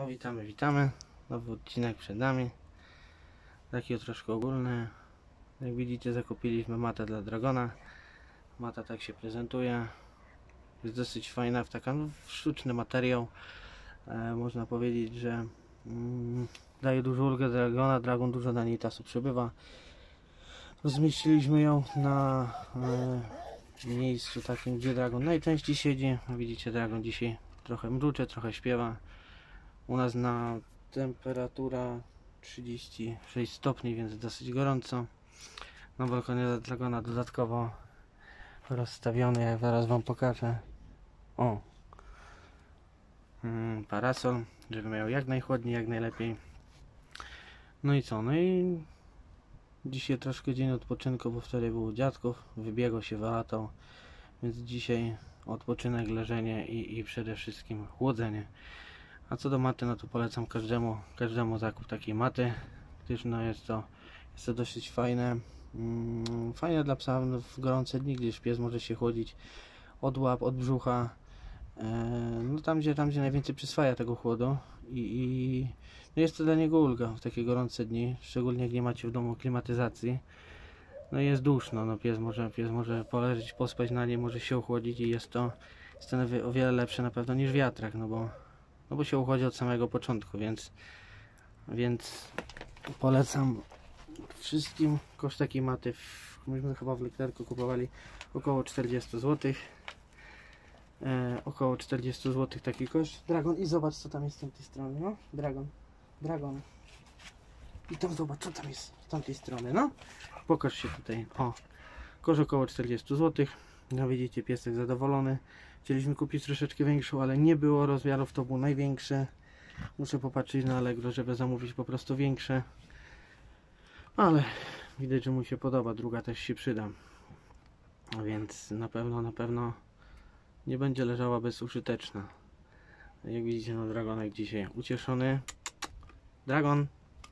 No witamy, witamy. Nowy odcinek przed nami. Taki troszkę ogólny. Jak widzicie, zakupiliśmy matę dla Dragona. Mata tak się prezentuje. Jest dosyć fajna, taka sztuczny materiał. Można powiedzieć, że daje dużo ulgę Dragona. Dragon dużo na niej czasu przebywa. Rozmieściliśmy ją na miejscu takim, gdzie Dragon najczęściej siedzi. Widzicie, Dragon dzisiaj trochę mruczy, trochę śpiewa. U nas na temperatura 36 stopni, więc dosyć gorąco. Na balkonie Dragona dodatkowo rozstawiony, jak zaraz wam pokażę. O! Parasol, żeby miał jak najchłodniej, jak najlepiej. No i co? No i dzisiaj troszkę dzień odpoczynku, bo wczoraj był u dziadków, wybiegło się, wylatał, więc dzisiaj odpoczynek, leżenie i przede wszystkim chłodzenie. A co do maty, no to polecam każdemu zakup takiej maty, gdyż no jest to dosyć fajne. Fajne dla psa w gorące dni, gdyż pies może się chłodzić od łap, od brzucha, no tam gdzie najwięcej przyswaja tego chłodu i no jest to dla niego ulga w takie gorące dni, szczególnie jak nie macie w domu klimatyzacji. No i jest duszno, no pies może poleżeć, pospać na niej, może się ochłodzić i jest to o wiele lepsze na pewno niż wiatrak, no bo się uchodzi od samego początku, więc polecam wszystkim. Koszt takiej maty, myśmy chyba w Leclercu kupowali około 40 zł. Około 40 zł taki koszt. Dragon, i zobacz, co tam jest z tamtej strony, no? Dragon. I tam zobacz, co tam jest z tamtej strony, no? Pokaż się tutaj, o. Koszt około 40 zł. No widzicie, piesek zadowolony. Chcieliśmy kupić troszeczkę większą, ale nie było rozmiarów, to był największy. Muszę popatrzeć na Allegro, żeby zamówić po prostu większe. Ale widać, że mu się podoba, druga też się przyda. Więc na pewno nie będzie leżała bezużyteczna. Jak widzicie, no Dragonek dzisiaj ucieszony. Dragon!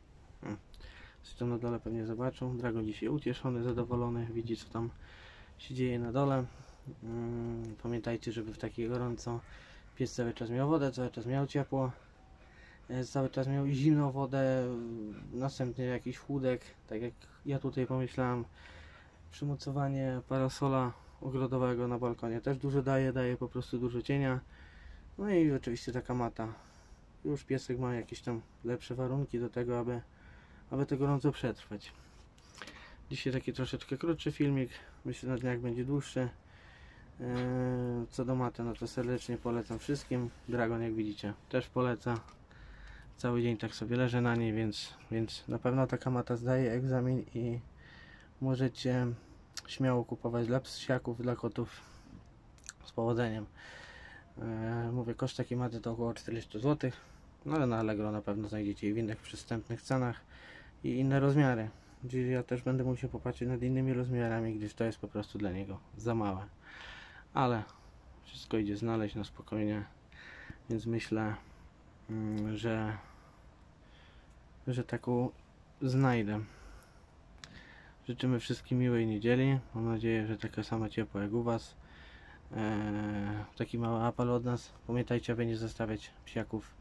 Coś tam na dole pewnie zobaczą. Dragon dzisiaj ucieszony, zadowolony. Widzi, co tam się dzieje na dole. Pamiętajcie, żeby w takie gorąco pies cały czas miał wodę, cały czas miał ciepło, cały czas miał zimną wodę, następnie jakiś chłódek, tak jak ja tutaj pomyślałem. Przymocowanie parasola ogrodowego na balkonie też dużo daje po prostu dużo cienia. No i oczywiście taka mata. Już piesek ma jakieś tam lepsze warunki do tego, aby to gorąco przetrwać. Dzisiaj taki troszeczkę krótszy filmik, myślę, na dniach będzie dłuższy. Co do maty, no to serdecznie polecam wszystkim. Dragon, jak widzicie, też poleca. Cały dzień tak sobie leżę na niej, więc na pewno taka mata zdaje egzamin i możecie śmiało kupować dla psiaków, dla kotów z powodzeniem. Mówię, koszt takiej maty to około 40 zł, no ale na Allegro na pewno znajdziecie je w innych przystępnych cenach i inne rozmiary. Gdzie ja też będę musiał popatrzeć nad innymi rozmiarami, gdyż to jest po prostu dla niego za małe. Ale wszystko idzie znaleźć na spokojnie, więc myślę, że taką znajdę. Życzymy wszystkim miłej niedzieli. Mam nadzieję, że taka sama ciepła jak u Was. Taki mały apel od nas. Pamiętajcie, aby nie zostawiać psiaków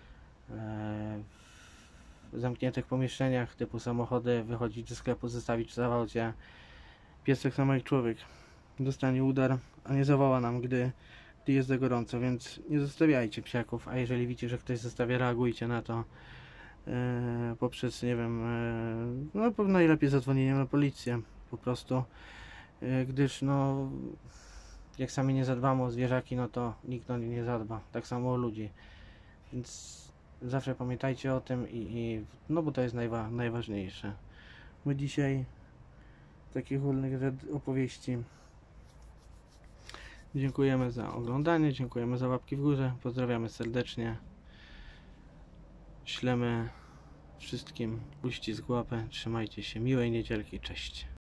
w zamkniętych pomieszczeniach typu samochody, wychodzić do sklepu, zostawić w zawałcie. Piesek samo jak człowiek dostanie udar, a nie zawoła nam, gdy jest za gorąco, więc nie zostawiajcie psiaków, a jeżeli widzicie, że ktoś zostawia, reagujcie na to poprzez, nie wiem, no najlepiej zadzwonieniem na policję po prostu, gdyż no jak sami nie zadbamy o zwierzaki, no to nikt o nie nie zadba, tak samo o ludzi, więc zawsze pamiętajcie o tym no bo to jest najważniejsze. My dzisiaj takich wolnych opowieści dziękujemy za oglądanie, dziękujemy za łapki w górze, pozdrawiamy serdecznie, ślemy wszystkim uścisk łapy, trzymajcie się, miłej niedzielki, cześć.